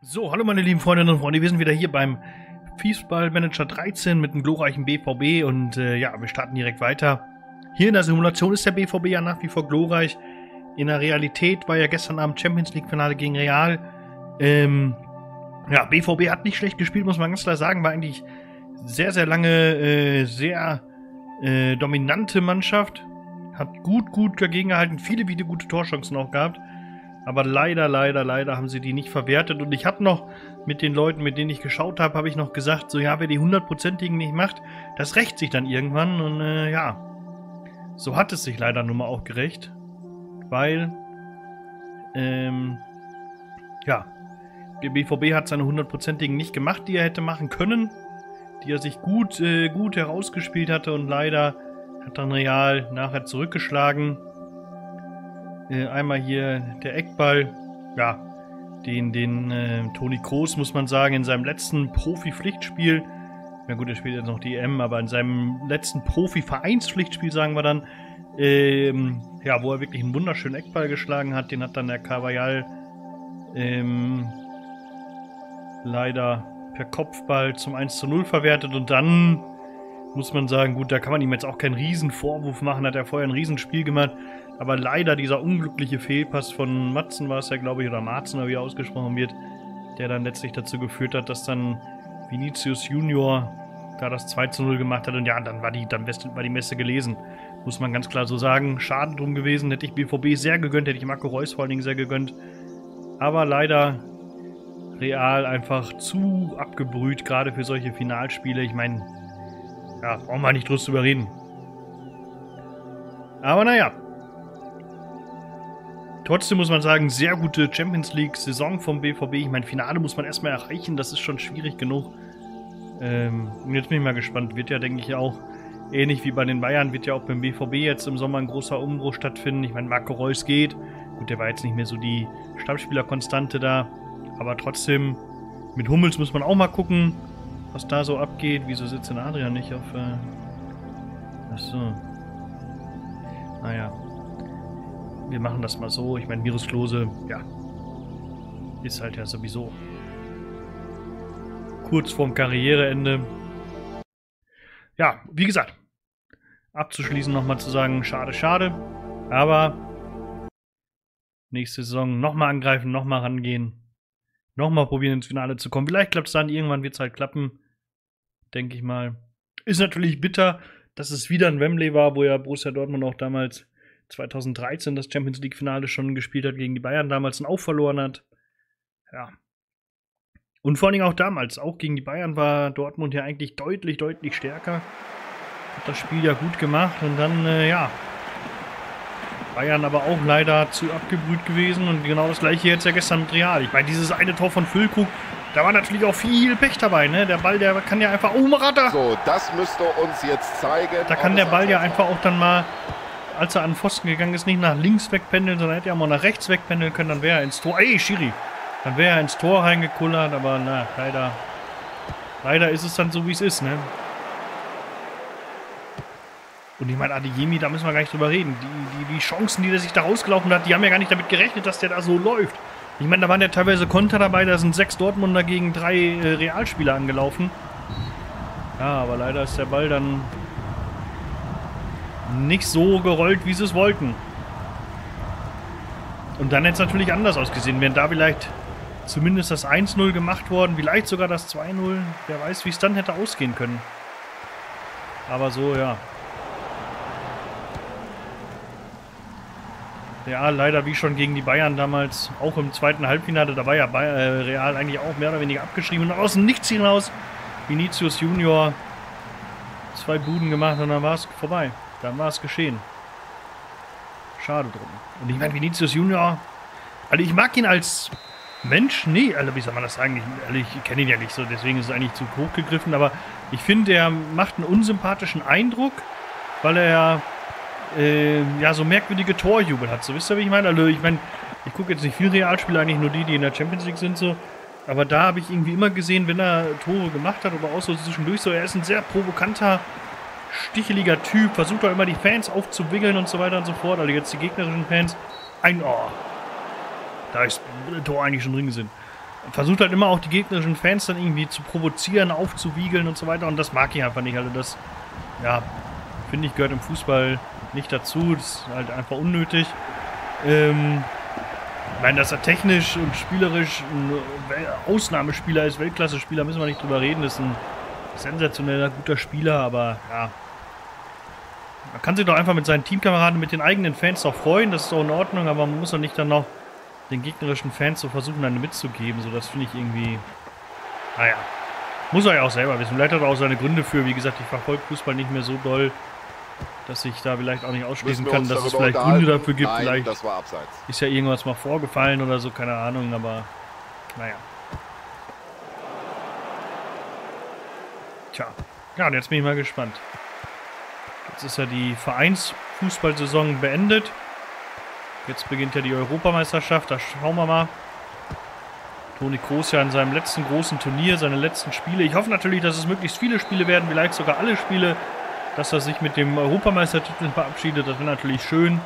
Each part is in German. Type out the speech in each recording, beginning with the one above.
So, hallo meine lieben Freundinnen und Freunde, wir sind wieder hier beim Fußball Manager 13 mit dem glorreichen BVB und ja, wir starten direkt weiter. Hier in der Simulation ist der BVB ja nach wie vor glorreich. In der Realität war ja gestern Abend Champions League Finale gegen Real. Ja, BVB hat nicht schlecht gespielt, muss man ganz klar sagen, war eigentlich sehr, sehr lange sehr dominante Mannschaft. Hat gut dagegen gehalten, viele gute Torchancen auch gehabt. Aber leider haben sie die nicht verwertet. Und ich habe noch mit den Leuten, mit denen ich geschaut habe, habe ich noch gesagt, so ja, wer die 100%igen nicht macht, das rächt sich dann irgendwann. Und ja, so hat es sich leider nun mal auch gerecht. Weil, ja, der BVB hat seine 100%igen nicht gemacht, die er hätte machen können. Die er sich gut herausgespielt hatte. Und leider hat dann Real nachher zurückgeschlagen. Einmal hier der Eckball, ja, den Toni Kroos, muss man sagen, in seinem letzten Profi-Pflichtspiel, na gut, er spielt jetzt noch die EM, aber in seinem letzten Profi-Vereinspflichtspiel, sagen wir dann, ja, wo er wirklich einen wunderschönen Eckball geschlagen hat, den hat dann der Carvajal leider per Kopfball zum 1:0 verwertet und dann muss man sagen, gut, da kann man ihm jetzt auch keinen riesen Vorwurf machen, hat er vorher ein Riesenspiel gemacht, aber leider dieser unglückliche Fehlpass von Matzen war es ja, glaube ich, oder Marzen, wie er ausgesprochen wird, der dann letztlich dazu geführt hat, dass dann Vinicius Junior da das 2:0 gemacht hat und ja, dann war die Messe gelesen, muss man ganz klar so sagen. Schade drum gewesen, hätte ich BVB sehr gegönnt, hätte ich Marco Reus vor allen Dingen sehr gegönnt, aber leider Real einfach zu abgebrüht, gerade für solche Finalspiele. Ich meine, ja, brauchen wir nicht drüber reden. Aber naja. Trotzdem muss man sagen, sehr gute Champions League-Saison vom BVB. Ich meine, Finale muss man erstmal erreichen, das ist schon schwierig genug. Und jetzt bin ich mal gespannt. Wird ja, denke ich, auch ähnlich wie bei den Bayern, wird ja auch beim BVB jetzt im Sommer ein großer Umbruch stattfinden. Ich meine, Marco Reus geht. Gut, der war jetzt nicht mehr so die Stammspielerkonstante da. Aber trotzdem, mit Hummels muss man auch mal gucken, was da so abgeht. Wieso sitzt denn Adrian nicht auf... Achso. Naja. Wir machen das mal so. Ich meine, Miros Klose, ja, ist halt ja sowieso kurz vorm Karriereende. Ja, wie gesagt, abzuschließen nochmal zu sagen, schade. Aber nächste Saison nochmal angreifen, nochmal rangehen. Nochmal probieren, ins Finale zu kommen. Vielleicht klappt es dann, irgendwann wird es halt klappen. Denke ich mal. Ist natürlich bitter, dass es wieder ein Wembley war, wo ja Borussia Dortmund auch damals 2013 das Champions League Finale schon gespielt hat, gegen die Bayern damals und auch verloren hat. Ja. Und vor allen Dingen auch damals, auch gegen die Bayern war Dortmund ja eigentlich deutlich stärker. Hat das Spiel ja gut gemacht und dann, ja, Bayern aber auch leider zu abgebrüht gewesen und genau das gleiche jetzt ja gestern mit Real. Ich meine, dieses eine Tor von Füllkrug, da war natürlich auch viel Pech dabei, ne? Der Ball, der kann ja einfach... Oh, Morata! So, das müsste uns jetzt zeigen. Da kann der Ball ja einfach auch dann mal, als er an den Pfosten gegangen ist, nicht nach links wegpendeln, sondern hätte ja mal nach rechts wegpendeln können, dann wäre er ins Tor... Ey, Schiri! Dann wäre er ins Tor reingekullert, aber na, leider ist es dann so, wie es ist, ne? Und ich meine, Adeyemi, da müssen wir gar nicht drüber reden. Die Chancen, die der sich da rausgelaufen hat, die haben ja gar nicht damit gerechnet, dass der da so läuft. Ich meine, da waren ja teilweise Konter dabei, da sind 6 Dortmunder gegen 3 Realspieler angelaufen. Ja, aber leider ist der Ball dann nicht so gerollt, wie sie es wollten. Und dann hätte es natürlich anders ausgesehen. Wären da vielleicht zumindest das 1:0 gemacht worden, vielleicht sogar das 2:0. Wer weiß, wie es dann hätte ausgehen können. Aber so, ja. Ja, leider wie schon gegen die Bayern damals, auch im zweiten Halbfinale, da war ja Real eigentlich auch mehr oder weniger abgeschrieben. Und aus dem Nichts hinaus, Vinicius Junior, 2 Buden gemacht und dann war es vorbei. Dann war es geschehen. Schade drum. Und ich meine, Vinicius Junior, also ich mag ihn als Mensch, nee, also wie soll man das sagen? Ich kenne ihn ja nicht so, deswegen ist es eigentlich zu hoch gegriffen, aber ich finde, er macht einen unsympathischen Eindruck, weil er ja, so merkwürdige Torjubel hat. So, wisst ihr, wie ich meine? Also, ich gucke jetzt nicht viel Realspiele, eigentlich nur die in der Champions League sind, so. Aber da habe ich irgendwie immer gesehen, wenn er Tore gemacht hat oder auch so zwischendurch, so, er ist ein sehr provokanter, sticheliger Typ, versucht auch immer die Fans aufzuwickeln und so weiter und so fort. Also jetzt die gegnerischen Fans. Da ist ein Tor eigentlich schon drin gewesen. versucht halt immer auch die gegnerischen Fans dann irgendwie zu provozieren, aufzuwiegeln und so weiter. Und das mag ich einfach nicht. Also das, ja, finde ich, gehört im Fußball nicht dazu. Das ist halt einfach unnötig. Ich meine, dass er technisch und spielerisch ein Ausnahmespieler ist, Weltklasse-Spieler, müssen wir nicht drüber reden. Das ist ein sensationeller, guter Spieler, aber ja. Man kann sich doch einfach mit seinen Teamkameraden, mit den eigenen Fans doch freuen, das ist doch in Ordnung, aber man muss doch nicht dann noch den gegnerischen Fans so versuchen, eine mitzugeben. So, das finde ich irgendwie. Naja. Muss er ja auch selber wissen. Vielleicht hat er auch seine Gründe für. Wie gesagt, ich verfolge Fußball nicht mehr so doll, dass ich da vielleicht auch nicht ausschließen kann, dass es vielleicht Gründe dafür gibt. Nein, vielleicht das war abseits. ist ja irgendwas mal vorgefallen oder so, keine Ahnung, aber naja. Tja. Ja, und jetzt bin ich mal gespannt. Jetzt ist ja die Vereinsfußballsaison beendet. Jetzt beginnt ja die Europameisterschaft, da schauen wir mal. Toni Kroos ja in seinem letzten großen Turnier, seine letzten Spiele. Ich hoffe natürlich, dass es möglichst viele Spiele werden, vielleicht sogar alle Spiele, dass er sich mit dem Europameistertitel verabschiedet. Das wäre natürlich schön.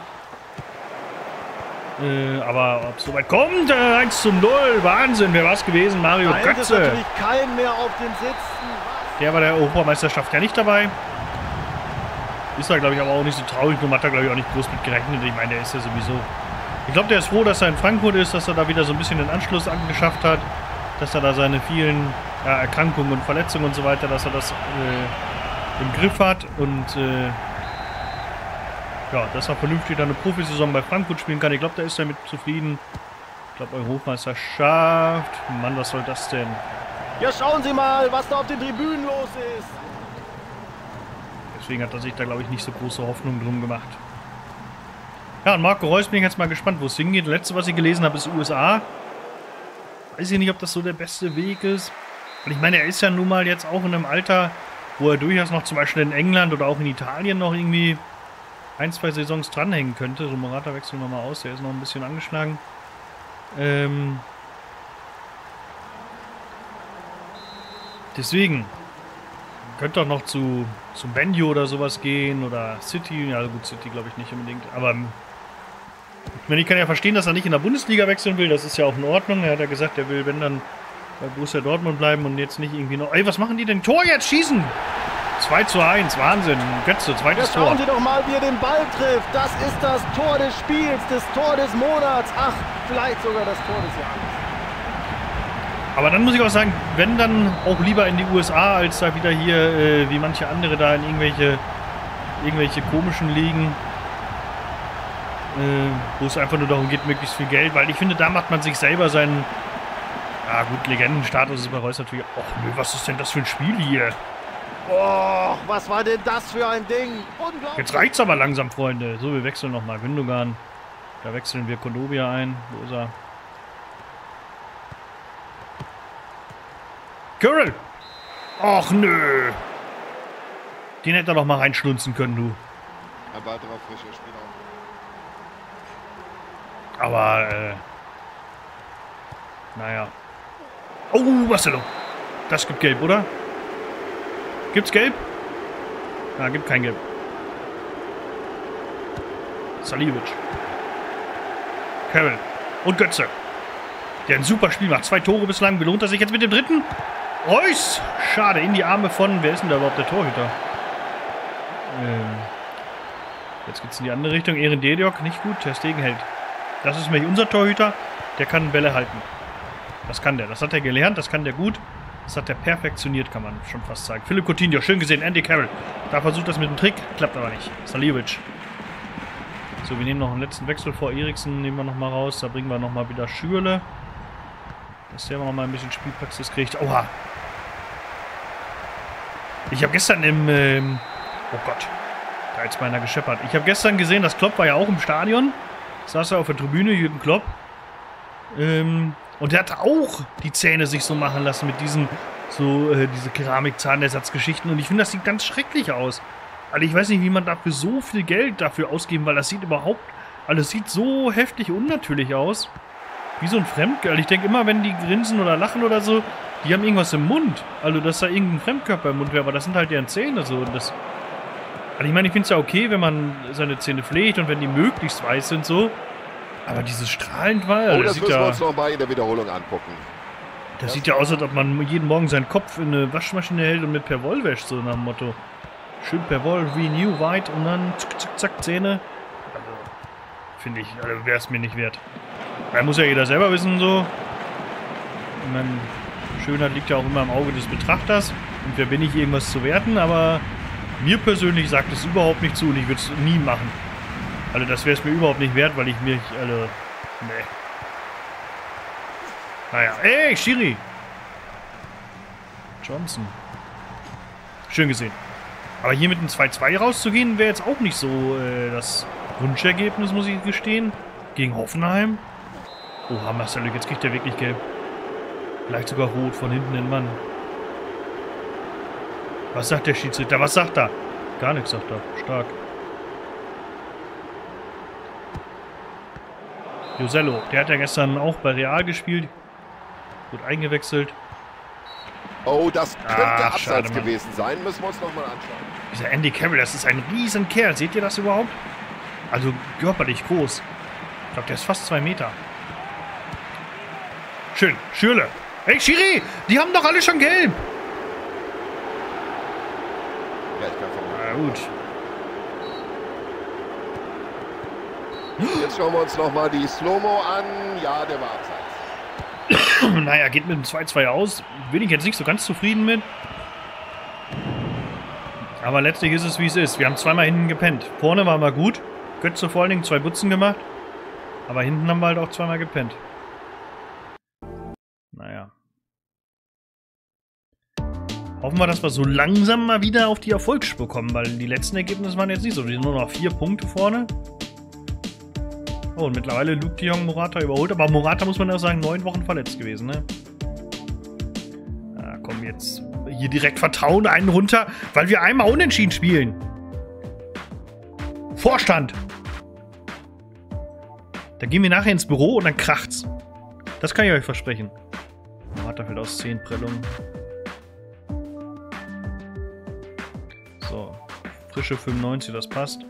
Aber ob es soweit kommt, 1:0, Wahnsinn, wer war es gewesen? Mario Götze. Ist natürlich kein mehr auf den Sitzen. Der war der Europameisterschaft ja nicht dabei. Ist er, glaube ich, aber auch nicht so traurig. Nur hat er, glaube ich, auch nicht groß mit gerechnet. Ich meine, der ist ja sowieso... Ich glaube, der ist froh, dass er in Frankfurt ist, dass er da wieder so ein bisschen den Anschluss angeschafft hat. Dass er da seine vielen Erkrankungen und Verletzungen und so weiter, dass er das im Griff hat. Und ja, dass er vernünftig dann eine Profisaison bei Frankfurt spielen kann. Ich glaube, da ist er mit zufrieden. Ich glaube, Europameisterschaft. Mann, was soll das denn? Ja, schauen Sie mal, was da auf den Tribünen los ist. Deswegen hat er sich da, glaube ich, nicht so große Hoffnung drum gemacht. Ja, und Marco Reus bin ich jetzt mal gespannt, wo es hingeht. Das letzte, was ich gelesen habe, ist USA. Weiß ich nicht, ob das so der beste Weg ist. Und ich meine, er ist ja nun mal jetzt auch in einem Alter, wo er durchaus noch zum Beispiel in England oder auch in Italien noch irgendwie 1, 2 Saisons dranhängen könnte. So, Morata wechseln wir mal aus, der ist noch ein bisschen angeschlagen. Deswegen könnte auch noch zum Benjo oder sowas gehen oder City. Ja gut, City glaube ich nicht unbedingt. Aber ich kann ja verstehen, dass er nicht in der Bundesliga wechseln will. Das ist ja auch in Ordnung. Er hat ja gesagt, er will, wenn dann bei Borussia Dortmund bleiben und jetzt nicht irgendwie noch... Ey, was machen die denn? Tor jetzt schießen! 2:1, Wahnsinn. Götze, zweites Tor. Schauen Sie doch mal, wie er den Ball trifft. Das ist das Tor des Spiels, das Tor des Monats. Ach, vielleicht sogar das Tor des Jahres. Aber dann muss ich auch sagen, wenn dann auch lieber in die USA, als da wieder hier, wie manche andere da in irgendwelche komischen Ligen, wo es einfach nur darum geht, möglichst viel Geld, weil ich finde, da macht man sich selber seinen, ja gut, Legendenstatus ist bei Reus natürlich, ach nö, was ist denn das für ein Spiel hier? Oh, was war denn das für ein Ding? Unglaublich. Jetzt reicht's aber langsam, Freunde. So, wir wechseln nochmal. Gündogan, da wechseln wir Kondogbia ein. Wo ist er? Curl! Och nö! Den hätte er doch mal reinschlunzen können, du. Ein weiterer frischer Spieler. Aber, naja. Oh, Marcelo! Das gibt Gelb, oder? Gibt's Gelb? Na, gibt kein Gelb. Salihovic. Carroll. Und Götze. Der ein super Spiel macht. 2 Tore bislang. Belohnt er sich jetzt mit dem dritten? Reus! Schade, in die Arme von... Wer ist denn da überhaupt der Torhüter? Jetzt geht's in die andere Richtung. Eren Dediok, nicht gut. Ter Stegen hält. Das ist nämlich unser Torhüter. Der kann Bälle halten. Das kann der. Das hat er gelernt. Das kann der gut. Das hat er perfektioniert, kann man schon fast sagen. Philipp Coutinho, schön gesehen. Andy Carroll. Da versucht das mit dem Trick. Klappt aber nicht. Salihovic. So, wir nehmen noch einen letzten Wechsel vor. Eriksen nehmen wir nochmal raus. Da bringen wir nochmal wieder Schürle. Dass der nochmal ein bisschen Spielpraxis kriegt. Oha. Ich habe gestern oh Gott. Da jetzt meiner gescheppert. Ich habe gestern gesehen, dass Klopp war ja auch im Stadion. Saß er auf der Tribüne, Jürgen Klopp. Und der hatte auch die Zähne sich so machen lassen mit diesen, diese Keramik-Zahnersatzgeschichten. Und ich finde, das sieht ganz schrecklich aus. Also ich weiß nicht, wie man dafür so viel Geld dafür ausgeben, weil das sieht überhaupt, alles sieht so heftig unnatürlich aus. Wie so ein Fremdkörper. Ich denke immer, wenn die grinsen oder lachen oder so, die haben irgendwas im Mund. Also, dass da irgendein Fremdkörper im Mund wäre, aber das sind halt deren Zähne so. Und das, also ich meine, ich finde es ja okay, wenn man seine Zähne pflegt und wenn die möglichst weiß sind so. Aber dieses strahlend war, das müssen wir uns noch mal in der Wiederholung angucken. Das sieht ja aus, als ob man jeden Morgen seinen Kopf in eine Waschmaschine hält und mit Perwoll wäscht, so nach dem Motto. Schön Perwoll, Renew, White und dann zack, zack, zack, Zähne. Also, finde ich, also wäre es mir nicht wert. Da muss ja jeder selber wissen, so. Ich meine, Schönheit liegt ja auch immer im Auge des Betrachters. Und wer bin ich, irgendwas zu werten, aber mir persönlich sagt es überhaupt nicht zu und ich würde es nie machen. Also das wäre es mir überhaupt nicht wert, weil ich mich, also, nee. Naja, ey, Schiri! Johnson. Schön gesehen. Aber hier mit einem 2-2 rauszugehen, wäre jetzt auch nicht so das Wunschergebnis, muss ich gestehen. Gegen Hoffenheim. Oha, Marcel, jetzt kriegt er wirklich gelb. Vielleicht sogar rot von hinten den Mann. Was sagt der Schiedsrichter? Was sagt er? Gar nichts sagt er. Stark. Josello, der hat ja gestern auch bei Real gespielt. Wird eingewechselt. Oh, das könnte Abseits schade, gewesen sein. Müssen wir uns nochmal anschauen. Dieser Andy Carroll, das ist ein riesen Kerl. Seht ihr das überhaupt? Also körperlich groß. Ich glaube, der ist fast 2 Meter. Schön. Schürle. Hey, Schiri! Die haben doch alle schon gelb! Ja, ich kann Na gut. Jetzt schauen wir uns nochmal die Slow-Mo an. Ja, der war Abseits. Naja, geht mit dem 2-2 aus. Bin ich jetzt nicht so ganz zufrieden mit. Aber letztlich ist es, wie es ist. Wir haben zweimal hinten gepennt. Vorne waren wir gut. Götze vor allen Dingen 2 Butzen gemacht. Aber hinten haben wir halt auch zweimal gepennt. Naja. Hoffen wir, dass wir so langsam mal wieder auf die Erfolgsspur kommen, weil die letzten Ergebnisse waren jetzt nicht so. Wir sind nur noch 4 Punkte vorne. Oh, und mittlerweile Luke de Jong Morata überholt. Aber Morata, muss man ja sagen, 9 Wochen verletzt gewesen, ne? Na komm, jetzt hier direkt Vertrauen einen runter, weil wir einmal unentschieden spielen. Vorstand! Dann gehen wir nachher ins Büro und dann kracht's. Das kann ich euch versprechen. Morata fällt aus 10 Prellungen. So. Frische 95, das passt.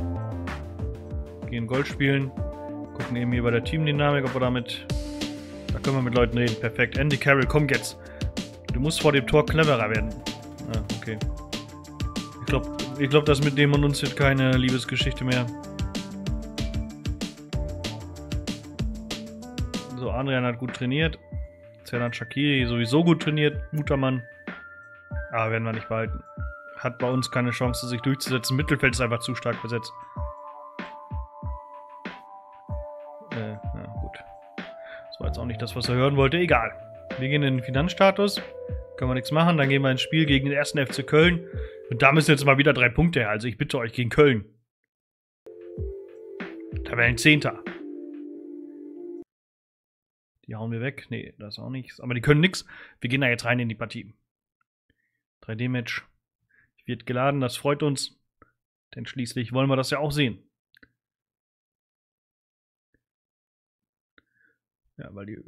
Gehen Gold spielen. Gucken eben hier bei der Teamdynamik, ob wir damit... Da können wir mit Leuten reden. Perfekt. Andy Carroll, komm jetzt. Du musst vor dem Tor cleverer werden. Ah, okay. Ich glaub, das mit dem und uns wird keine Liebesgeschichte mehr. So, Adrian hat gut trainiert. Zerdan Shaqiri sowieso gut trainiert. Guter Mann. Aber werden wir nicht behalten. Hat bei uns keine Chance, sich durchzusetzen. Mittelfeld ist einfach zu stark besetzt. Na gut. Das war jetzt auch nicht das, was er hören wollte. Egal. Wir gehen in den Finanzstatus. Können wir nichts machen. Dann gehen wir ins Spiel gegen den 1. FC Köln. Und da müssen jetzt mal wieder 3 Punkte her. Also ich bitte euch gegen Köln. Tabellenzehnter. Die hauen wir weg. Nee, das ist auch nichts. Aber die können nichts. Wir gehen da jetzt rein in die Partie. 3D-Match. Wird geladen, das freut uns. Denn schließlich wollen wir das ja auch sehen. Ja, weil die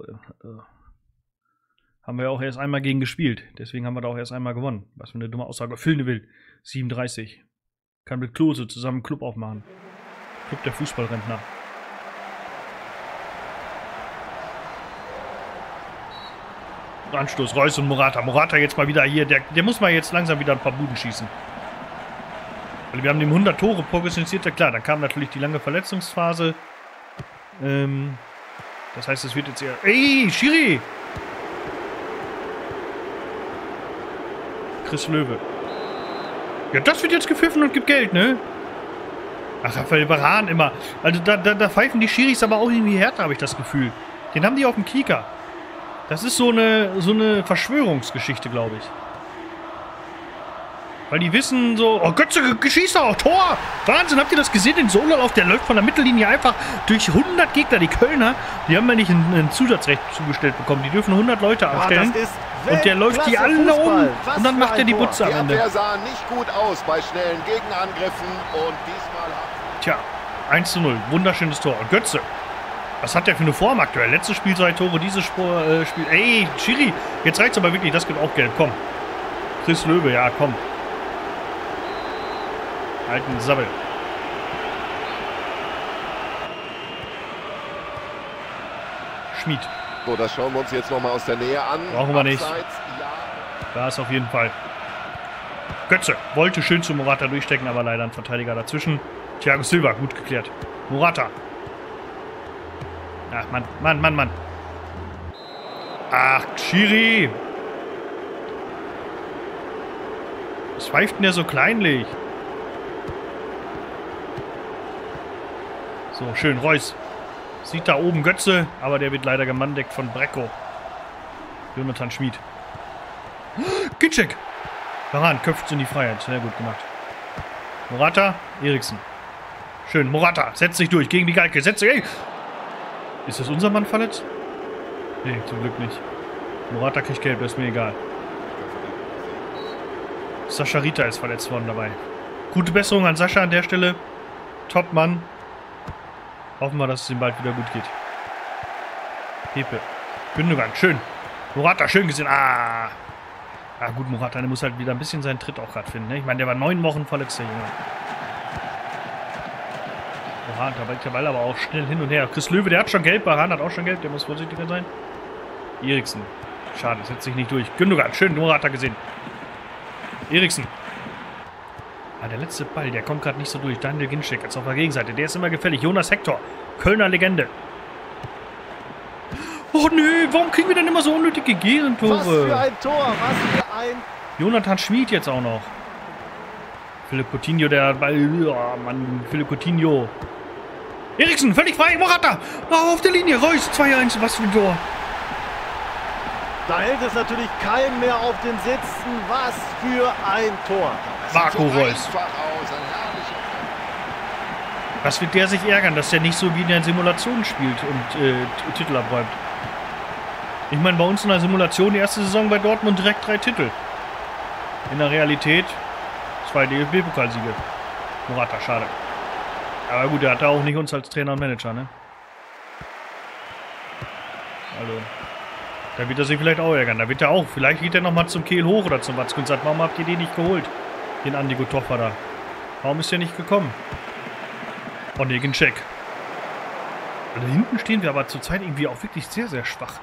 haben wir ja auch erst einmal gegen gespielt. Deswegen haben wir da auch erst einmal gewonnen. Was für eine dumme Aussage. Filne will. 37. Kann mit Klose zusammen einen Club aufmachen. Club der Fußballrentner. Anstoß, Reus und Morata. Morata jetzt mal wieder hier. Der muss mal jetzt langsam wieder ein paar Buden schießen. Weil wir haben dem 100 Tore prognostiziert. Ja klar, dann kam natürlich die lange Verletzungsphase. Das heißt, es wird jetzt eher... Ey, Schiri! Chris Löwe. Ja, das wird jetzt gepfiffen und gibt Geld, ne? Ach, Raphael Varane immer. Also da pfeifen die Schiris aber auch irgendwie härter, habe ich das Gefühl. Den haben die auf dem Kieker. Das ist so eine Verschwörungsgeschichte, glaube ich. Weil die wissen so, oh Götze, schießt auch, Tor! Wahnsinn, habt ihr das gesehen? Den Sololauf, der läuft von der Mittellinie einfach durch 100 Gegner. Die Kölner, die haben ja nicht ein Zusatzrecht zugestellt bekommen. Die dürfen 100 Leute abstellen. Und der läuft die alle um. Und dann macht er die Butze am Ende. Die Abwehr sah nicht gut aus bei schnellen Gegenangriffen. Und diesmal... Tja, 1:0. Wunderschönes Tor. Und Götze. Was hat der für eine Form aktuell? Letztes Spiel 2 Tore, dieses Spiel... Ey, Schiri, jetzt reicht's aber wirklich. Das gibt auch Geld. Komm. Chris Löwe, ja, komm. Alten Sabbel. Schmied. So, das schauen wir uns jetzt nochmal aus der Nähe an. Brauchen wir nicht. Abseits, ja. Da ist auf jeden Fall. Götze wollte schön zu Morata durchstecken, aber leider ein Verteidiger dazwischen. Thiago Silva, gut geklärt. Morata. Ach, Mann. Ach, Schiri. Was pfeift denn der so kleinlich? So, schön, Reus. Sieht da oben Götze, aber der wird leider gemandeckt von Brecko. Jonathan Schmid. Ginczek. Varane köpft in die Freiheit. Sehr gut gemacht. Morata, Eriksen. Schön, Morata, setzt sich durch gegen die Galke. Setzt sich. Ey. Ist das unser Mann verletzt? Nee, zum Glück nicht. Morata kriegt gelb, das ist mir egal. Sascha Rita ist verletzt worden dabei. Gute Besserung an Sascha an der Stelle. Top Mann. Hoffen wir, dass es ihm bald wieder gut geht. Pepe. Gündogan, schön. Morata, schön gesehen. Ah, gut, Morata, der muss halt wieder ein bisschen seinen Tritt auch gerade finden. Ne? Ich meine, der war 9 Wochen verletzt, der Junge. Morata, der Ball aber auch schnell hin und her. Chris Löwe, der hat schon gelb. Varane hat auch schon gelb. Der muss vorsichtiger sein. Eriksen. Schade, setzt sich nicht durch. Gündogan, schön, Morata gesehen. Eriksen. Ah, der letzte Ball, der kommt gerade nicht so durch. Daniel Ginczek jetzt auf der Gegenseite. Der ist immer gefährlich. Jonas Hector. Kölner Legende. Oh nö, warum kriegen wir denn immer so unnötige Gegentore? Was für ein Tor, was für ein... Jonathan Schmid jetzt auch noch. Philipp Coutinho, der Ball... Oh Mann, Philipp Coutinho. Eriksen, völlig frei. Morata. Oh, auf der Linie. Reus, 2-1. Was für ein Tor. Da hält es natürlich keinen mehr auf den Sitzen. Was für ein Tor. Marco Reus. Was wird der sich ärgern, dass der nicht so wie in der Simulation spielt und Titel abräumt? Ich meine, bei uns in der Simulation die erste Saison bei Dortmund direkt 3 Titel. In der Realität 2 DFB-Pokalsiege. Morata, schade. Aber gut, der hat da auch nicht uns als Trainer und Manager, ne? Also, da wird er sich vielleicht auch ärgern. Da wird er auch, vielleicht geht er nochmal zum Kehl hoch oder zum Watzke und sagt, warum habt ihr den nicht geholt? Den Andi Gutoffer da. Warum ist der nicht gekommen? Oh ne, Ginczek. Da hinten stehen wir aber zurzeit irgendwie auch wirklich sehr, sehr schwach.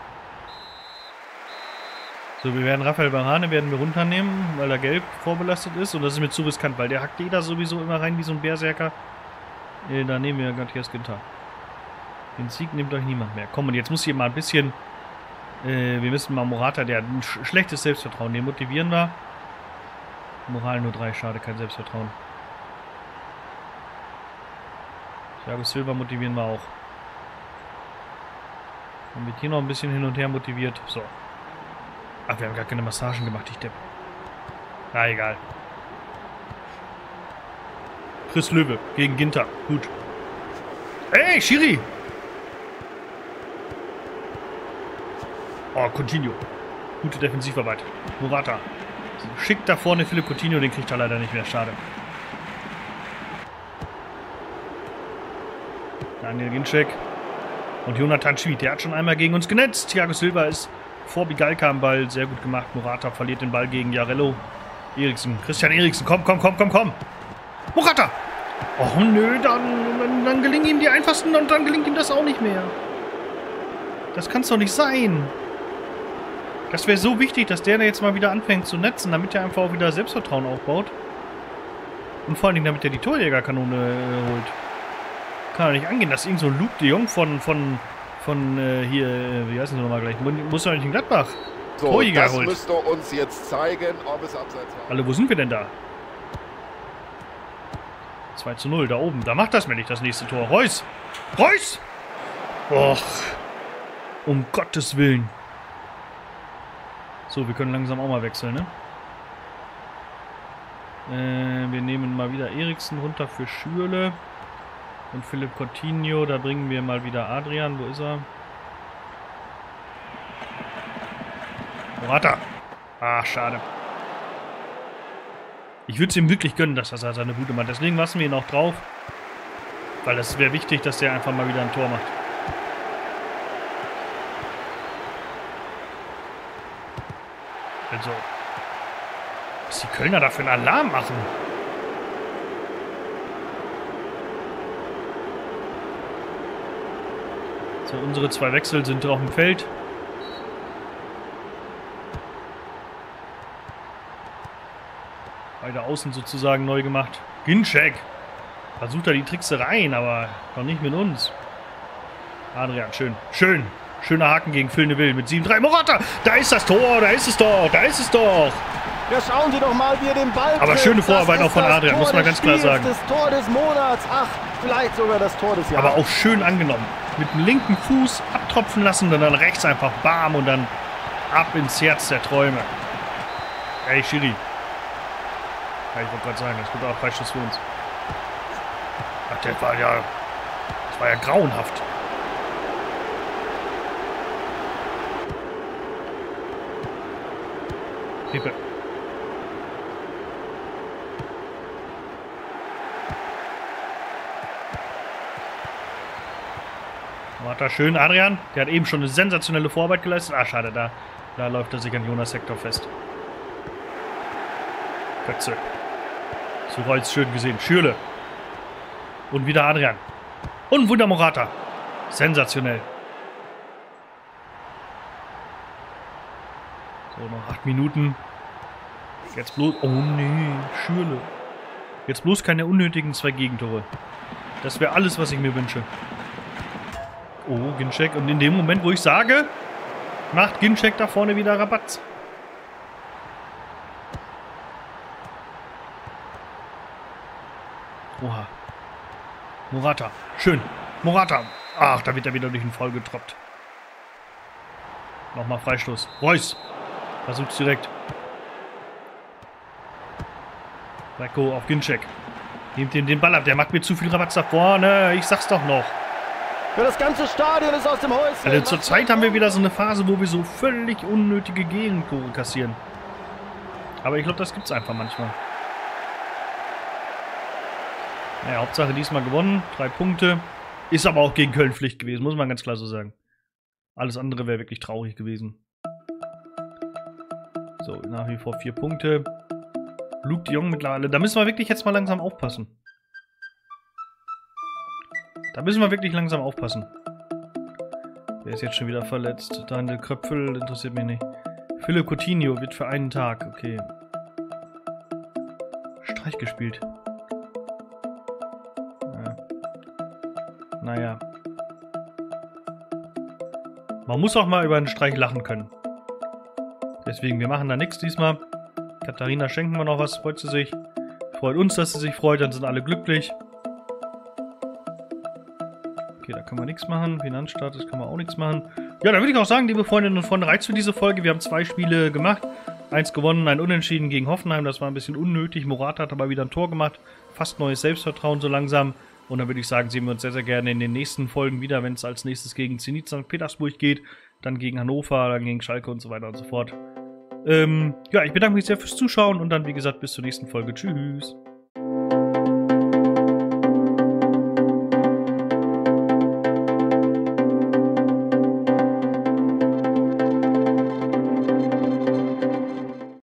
So, wir werden Rafael Varane runternehmen, weil er gelb vorbelastet ist. Und das ist mir zu riskant, weil der hackt da sowieso immer rein wie so ein Berserker. Da nehmen wir Matthias Ginter. Den Sieg nimmt euch niemand mehr. Komm, und jetzt muss hier mal ein bisschen... wir müssen mal Morata, der hat ein schlechtes Selbstvertrauen. Den motivieren wir. Moral nur 3, schade, kein Selbstvertrauen. Thiago Silva motivieren wir auch. Dann wird hier noch ein bisschen hin und her motiviert. So. Ach, wir haben gar keine Massagen gemacht, ich depp. Na, egal. Chris Löwe gegen Ginter. Gut. Ey, Schiri! Oh, Coutinho. Gute Defensivarbeit. Morata. Schickt da vorne Philipp Coutinho, den kriegt er leider nicht mehr. Schade. Daniel Ginczek. Und Jonathan Schmid. Der hat schon einmal gegen uns genetzt. Thiago Silva ist vor Bigalka am Ball. Sehr gut gemacht. Morata verliert den Ball gegen Jarello. Eriksen. Christian Eriksen. Komm. Morata. Oh nö, dann gelingen ihm die einfachsten und dann gelingt ihm das auch nicht mehr. Das kann's doch nicht sein. Das wäre so wichtig, dass der jetzt mal wieder anfängt zu netzen, damit er einfach auch wieder Selbstvertrauen aufbaut. Und vor allen Dingen, damit er die Torjägerkanone holt. Kann doch nicht angehen, dass irgend so ein Luke de Jong von hier, wie heißen sie nochmal gleich? Muss doch nicht in Gladbach. So, Torjäger das holt. müsst ihr uns jetzt zeigen, ob es abseits war. Alle, wo sind wir denn da? 2:0, da oben. Da macht das mir nicht, das nächste Tor. Reus! Reus! Och. Um Gottes Willen. So, wir können langsam auch mal wechseln, ne? Wir nehmen mal wieder Eriksen runter für Schürle. Und Philipp Coutinho, da bringen wir mal wieder Adrian. Wo ist er? Morata. Ah, schade. Ich würde es ihm wirklich gönnen, dass er seine Bude macht. Deswegen lassen wir ihn auch drauf. Weil es wäre wichtig, dass der einfach mal wieder ein Tor macht. Also, was die Kölner da für einen Alarm machen. So, unsere 2 Wechsel sind auf dem Feld. Beide Außen sozusagen neu gemacht. Ginczek versucht da die Tricksereien, aber noch nicht mit uns. Adrian, schön. Schön. Schöner Haken gegen Phil Neville mit 7-3. Morata! Da ist das Tor! Da ist es doch! Da ist es doch! Ja, schauen Sie doch mal, wie er den Ball Aber trifft. schöne Vorarbeit auch von Adrian, muss man ganz klar sagen. Das Tor des Monats. Ach, vielleicht sogar das Tor des Jahres. Aber auch schön angenommen. Mit dem linken Fuß abtropfen lassen und dann rechts einfach bam und dann ab ins Herz der Träume. Ey, Schiri. Ja, ich wollte gerade sagen, das wird auch Freischuss für uns. Ach, das war ja grauenhaft. Pepe. Warte, schön, Adrian. Der hat eben schon eine sensationelle Vorarbeit geleistet. Ah, schade, da läuft er sich an Jonas Sektor fest. Götze. So Reutz schön gesehen. Schürle. Und wieder Adrian. Und Wunder Morata. Sensationell. So, noch 8 Minuten. Jetzt bloß... Oh, nee. Schürle. Jetzt bloß keine unnötigen 2 Gegentore. Das wäre alles, was ich mir wünsche. Oh, Ginczek. Und in dem Moment, wo ich sage, macht Ginczek da vorne wieder Rabatz. Oha. Morata. Schön. Morata. Ach, da wird er wieder durch den Foul getroppt. Nochmal Freistoß. Reus. Versucht's direkt. Recco auf Ginczek. Nehmt ihm den Ball ab. Der macht mir zu viel Rabatz da vorne. Ich sag's doch noch. Für das ganze Stadion ist aus dem Häuschen. Also zurzeit haben wir wieder so eine Phase, wo wir so völlig unnötige Gegentore kassieren. Aber ich glaube, das gibt's einfach manchmal. Naja, Hauptsache diesmal gewonnen. 3 Punkte. Ist aber auch gegen Köln Pflicht gewesen, muss man ganz klar so sagen. Alles andere wäre wirklich traurig gewesen. So, nach wie vor 4 Punkte. Luke de Jong mittlerweile. Da müssen wir wirklich jetzt mal langsam aufpassen. Da müssen wir wirklich langsam aufpassen. Wer ist jetzt schon wieder verletzt? Daniel Kröpfel interessiert mich nicht. Philipp Coutinho wird für einen Tag. Okay. Streich gespielt. Ja. Naja. Man muss auch mal über einen Streich lachen können. Deswegen, wir machen da nichts diesmal. Katharina schenken wir noch was. Freut sie sich. Freut uns, dass sie sich freut. Dann sind alle glücklich. Okay, da können wir nichts machen. Finanzstatus kann man auch nichts machen. Ja, dann würde ich auch sagen, liebe Freundinnen und Freunde, reizt für diese Folge. Wir haben 2 Spiele gemacht. 1 gewonnen, ein Unentschieden gegen Hoffenheim. Das war ein bisschen unnötig. Morata hat aber wieder ein Tor gemacht. Fast neues Selbstvertrauen so langsam. Und dann würde ich sagen, sehen wir uns sehr, sehr gerne in den nächsten Folgen wieder, wenn es als nächstes gegen Zenit St. Petersburg geht. Dann gegen Hannover, dann gegen Schalke und so weiter und so fort. Ja, ich bedanke mich sehr fürs Zuschauen und dann, wie gesagt, bis zur nächsten Folge. Tschüss.